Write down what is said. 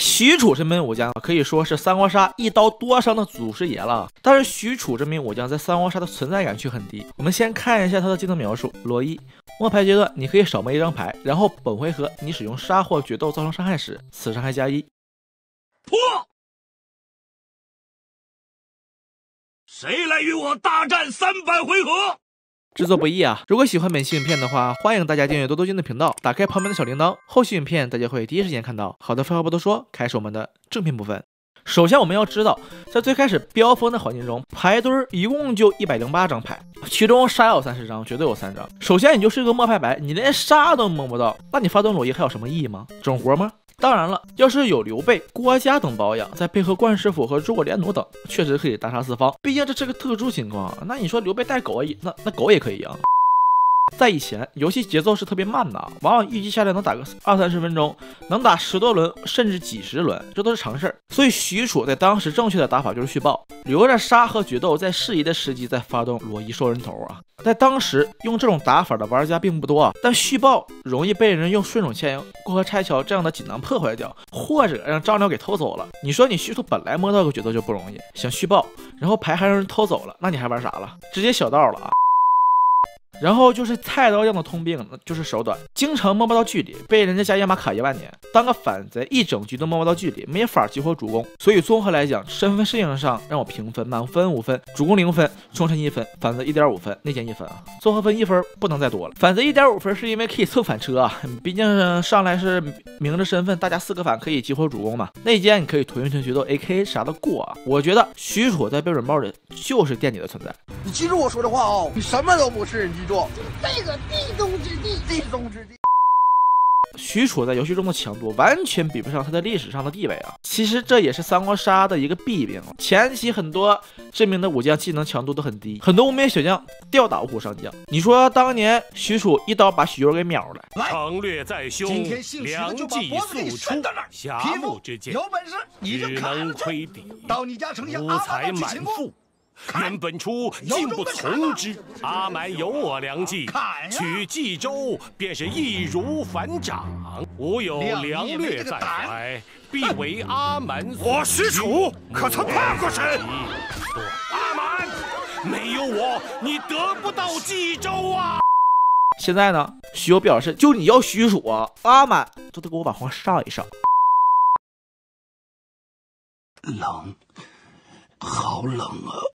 许褚这名武将可以说是三国杀一刀多伤的祖师爷了。但是许褚这名武将在三国杀的存在感却很低。我们先看一下他的技能描述：罗伊，末牌阶段你可以少摸一张牌，然后本回合你使用杀或决斗造成伤害时，此伤害加1。 破！谁来与我大战300回合？ 制作不易啊！如果喜欢本期影片的话，欢迎大家订阅多多君的频道，打开旁边的小铃铛，后续影片大家会第一时间看到。好的，废话不多说，开始我们的正片部分。首先我们要知道，在最开始飙风的环境中，牌堆一共就108张牌，其中杀有30张，绝对有3张。首先你就是一个末牌白，你连杀都摸不到，那你发动裸衣还有什么意义吗？整活吗？当然了，要是有刘备、郭嘉等保养，再配合关师傅和诸葛连弩等，确实可以大杀四方。毕竟这是个特殊情况，那你说刘备带狗也那狗也可以赢。在以前，游戏节奏是特别慢的，往往预计下来能打个20-30分钟，能打10多轮甚至几十轮，这都是常事儿。所以许褚在当时正确的打法就是续爆，留着杀和决斗，在适宜的时机再发动裸衣收人头啊。在当时用这种打法的玩家并不多啊，但续爆容易被人用顺手牵羊、过河拆桥这样的锦囊破坏掉，或者让张辽给偷走了。你说你许褚本来摸到个决斗就不容易，想续爆，然后牌还让人偷走了，那你还玩啥了？直接小道了啊！然后就是菜刀一样的通病，就是手短，经常摸不到距离，被人家加野马卡1万年。当个反贼，一整局都摸不到距离，没法激活主攻。所以综合来讲，身份适应上让我评分，满分5分，主攻0分，冲神1分，反贼1.5分，内奸1分啊，综合分1分不能再多了。反贼1.5分是因为可以蹭反车啊，毕竟上来是明着身份，大家4个反可以激活主攻嘛。内奸你可以囤决斗 AK 啥的过啊。我觉得许褚在标准包里就是垫底的存在。 你记住我说的话哦，你什么都不是，你记住。 这个地中之地， 地中之地。 许褚在游戏中的强度完全比不上他在历史上的地位啊！其实这也是三国杀的一个弊病，前期很多知名的武将技能强度都很低，很多无名小将吊打五虎上将。你说当年许褚一刀把许攸给秒了， 常略在胸，良计速出，狭目之见， 有本事你就只能窥底， 到你家城下无才满腹。原本初竟不从之，阿蛮有我良计，取冀州便是易如反掌。吾有良略在怀，必为阿蛮所我许褚可曾怕过谁？ 阿蛮，没有我你得不到冀州啊！ 现在呢，许攸表示就你要许褚啊，阿蛮都得给我往皇上一上。 冷，好冷啊！